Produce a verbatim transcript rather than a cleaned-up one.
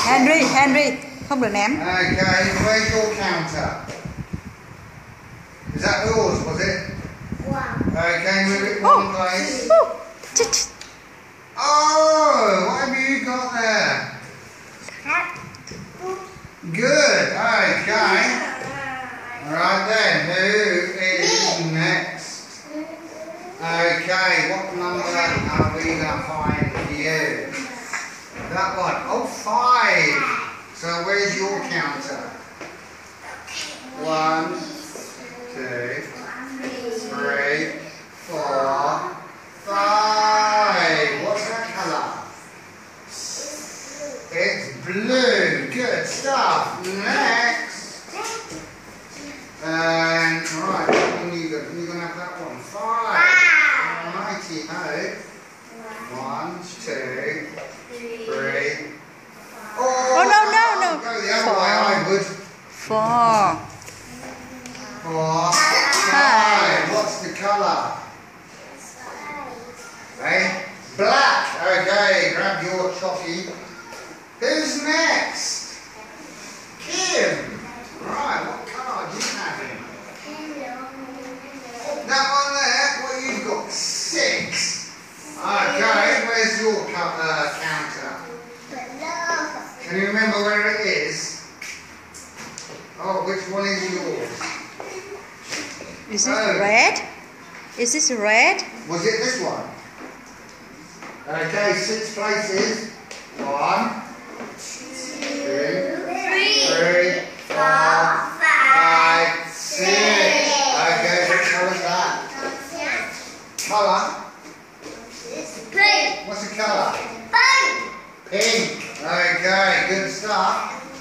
Henry, Henry, không được ném. Okay, where's your counter? Is that yours, was it? Wow. Okay, move it one place. Oh. Oh, what have you got there? Good, okay. Alright then, who is next? Okay, what number are we going to find for you? That one. Oh, five. So where's your counter? One, two, three, four, five. What's that colour? It's blue. Good stuff. Next. And right, what one you got? You're gonna have that one. Five. Righty ho. One, two, three. Oh, Oh, no, no, no. Go the other way, I would. Four. Four. Five. What's the colour? Hey? Black. Okay, grab your choppy. Who's next? Kim. Right, what card are you having? That one there, what you've got? Six. Okay, where's your uh, counter? Can you remember where it is? Oh, which one is yours? Is this Oh. red? Is this red? Was it this one? Okay, six places. One, two, three, four, five, six. Okay, what colour is that? Colour? What's the colour? Pink. Okay, good stuff.